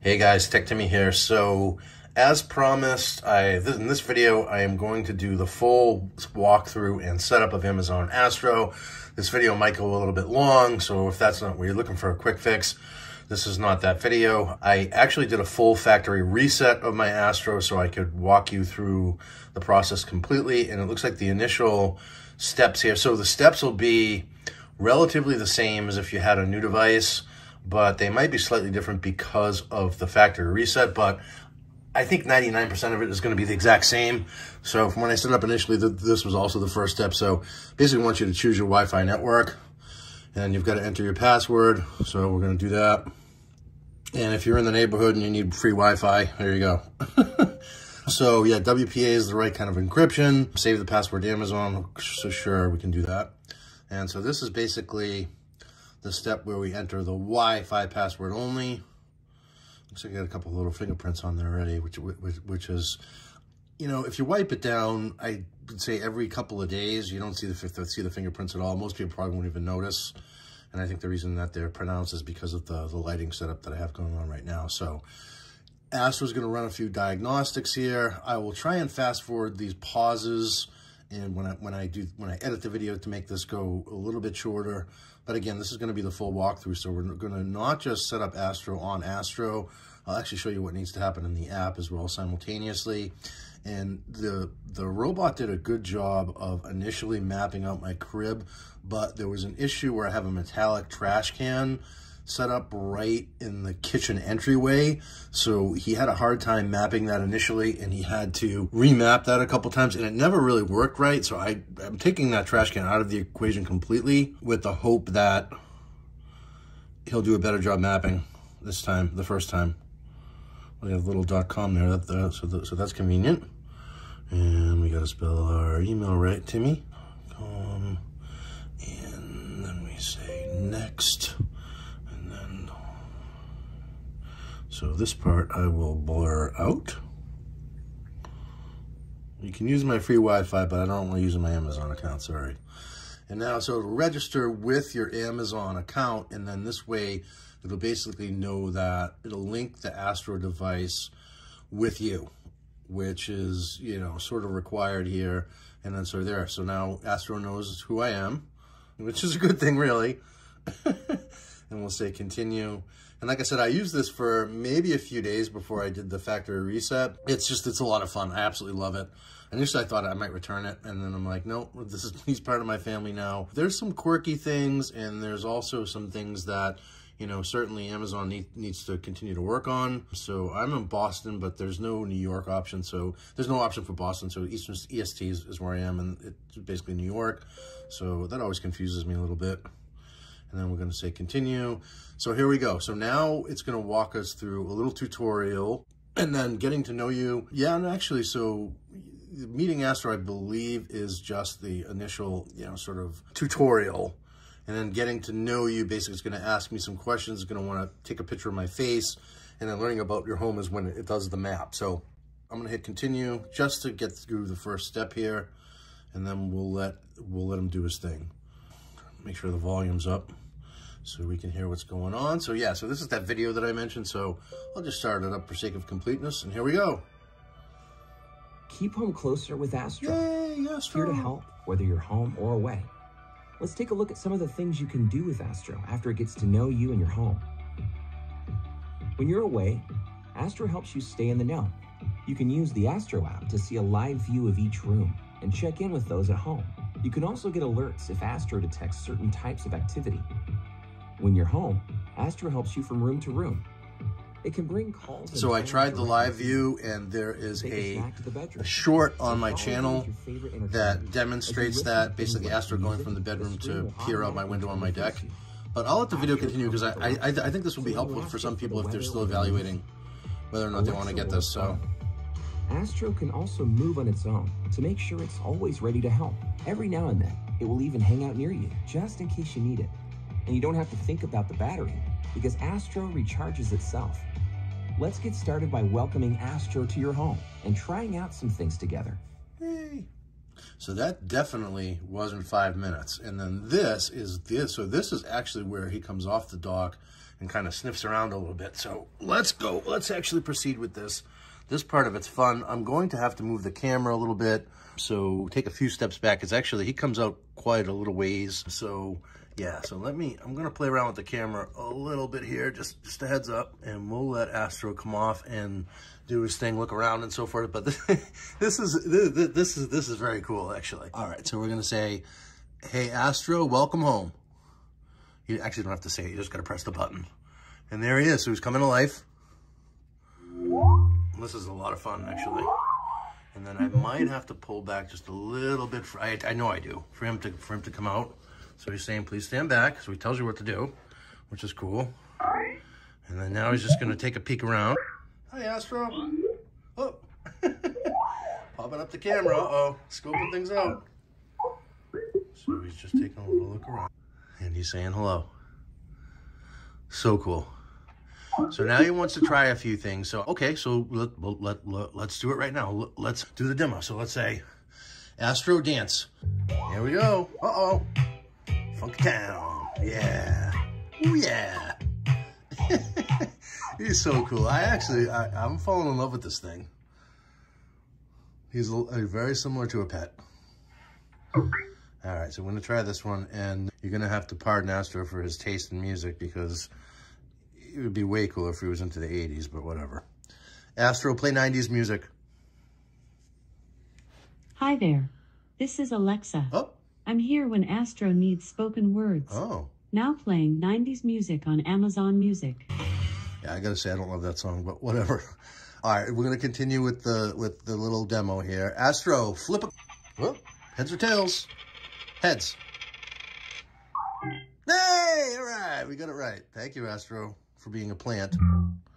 Hey guys, Tech Timmy here. So, as promised, in this video, I am going to do the full walkthrough and setup of Amazon Astro. This video might go a little bit long, so if that's not what you're looking for, a quick fix, this is not that video. I actually did a full factory reset of my Astro so I could walk you through the process completely, and it looks like the initial steps here. So the steps will be relatively the same as if you had a new device, but they might be slightly different because of the factory reset, but I think 99% of it is going to be the exact same. So when I set it up initially, this was also the first step. So basically I want you to choose your Wi-Fi network, and you've got to enter your password. So we're going to do that. And if you're in the neighborhood and you need free Wi-Fi, there you go. So yeah, WPA is the right kind of encryption. Save the password to Amazon. So sure, we can do that. And so this is basically the step where we enter the Wi-Fi password only. Looks like I got a couple of little fingerprints on there already, which is, you know, if you wipe it down, I would say every couple of days, you don't see the fingerprints at all. Most people probably won't even notice. And I think the reason that they're pronounced is because of the lighting setup that I have going on right now. So Astro's going to run a few diagnostics here. I will try and fast forward these pauses, and when I edit the video to make this go a little bit shorter. But again, this is going to be the full walkthrough, so we're going to not just set up Astro on Astro. I'll actually show you what needs to happen in the app as well simultaneously. And the robot did a good job of initially mapping out my crib, but there was an issue where I have a metallic trash can set up right in the kitchen entryway. So he had a hard time mapping that initially, and he had to remap that a couple times, and it never really worked right. So I'm taking that trash can out of the equation completely with the hope that he'll do a better job mapping this time, the first time. We have a little .com there, so that's convenient. And we got to spell our email right, Timmy. And then we say next. So this part I will blur out. You can use my free Wi-Fi, but I don't want to use my Amazon account, sorry. And now, so it'll register with your Amazon account, and then this way it'll basically know that it'll link the Astro device with you, which is, you know, sort of required here. And then so there. So now Astro knows who I am, which is a good thing, really. And we'll say continue. And like I said, I used this for maybe a few days before I did the factory reset. It's a lot of fun. I absolutely love it. Initially, I thought I might return it, and then I'm like, no, he's part of my family now. There's some quirky things, and there's also some things that, you know, certainly Amazon needs to continue to work on. So I'm in Boston, but there's no New York option. So there's no option for Boston. So Eastern EST is where I am, and it's basically New York. So that always confuses me a little bit. And then we're going to say continue. So here we go. So now it's going to walk us through a little tutorial and then getting to know you. Yeah, and actually, so meeting Astro, I believe, is just the initial, you know, sort of tutorial. And then getting to know you, basically, it's going to ask me some questions. It's going to want to take a picture of my face. And then learning about your home is when it does the map. So I'm going to hit continue just to get through the first step here. And then we'll let him do his thing. Make sure the volume's up so we can hear what's going on. So yeah, so this is that video that I mentioned. So I'll just start it up for sake of completeness, and here we go. Keep home closer with Astro. Yay, Astro. Here to help, whether you're home or away. Let's take a look at some of the things you can do with Astro after it gets to know you and your home. When you're away, Astro helps you stay in the know. You can use the Astro app to see a live view of each room and check in with those at home. You can also get alerts if Astro detects certain types of activity. When you're home, Astro helps you from room to room. It can bring calls. So I tried the live view, and there is a short on my channel that demonstrates that, basically Astro going from the bedroom to peer out my window on my deck. But I'll let the video continue because I think this will be helpful for some people if they're still evaluating whether or not they want to get this. So Astro can also move on its own to make sure it's always ready to help. Every now and then, it will even hang out near you just in case you need it. And you don't have to think about the battery because Astro recharges itself. Let's get started by welcoming Astro to your home and trying out some things together. Hey. So that definitely wasn't 5 minutes. And then this is this. So this is actually where he comes off the dock and kind of sniffs around a little bit. So let's go. Let's actually proceed with this. This part of it's fun. I'm going to have to move the camera a little bit. So take a few steps back. It's actually, he comes out quite a little ways. So yeah, so I'm going to play around with the camera a little bit here, just a heads up, and we'll let Astro come off and do his thing, look around and so forth. But this is very cool, actually. All right, so we're going to say, hey, Astro, welcome home. You actually don't have to say it, you just got to press the button. And there he is, so he's coming to life. This is a lot of fun, actually. And then I might have to pull back just a little bit, I know I do, for him to come out. So he's saying, please stand back. So he tells you what to do, which is cool. And then now he's just going to take a peek around. Hi, Astro. Oh. Popping up the camera. Uh-oh. Scoping things out. So he's just taking a little look around. And he's saying hello. So cool. So now he wants to try a few things. So, okay, so let's do it right now. Let's do the demo. So let's say, Astro dance. Here we go. Uh-oh. Funky Town, yeah, ooh yeah. He's so cool. I'm falling in love with this thing. He's very similar to a pet. All right, so I'm gonna try this one, and you're gonna have to pardon Astro for his taste in music, because it would be way cooler if he was into the 80s, but whatever. Astro, play 90s music. Hi there, this is Alexa. Oh. I'm here when Astro needs spoken words. Oh. Now playing 90s music on Amazon Music. Yeah, I gotta say I don't love that song, but whatever. All right, we're gonna continue with the little demo here. Astro, flip a... Well, heads or tails? Heads. Hey, all right, we got it right. Thank you, Astro, for being a plant.